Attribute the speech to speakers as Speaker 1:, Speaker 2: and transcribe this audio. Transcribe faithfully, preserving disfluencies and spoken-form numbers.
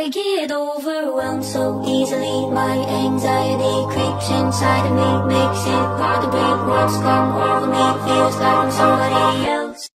Speaker 1: I get overwhelmed so easily. My anxiety creeps inside of me, makes it hard to breathe. What's come over me feels like I'm somebody else.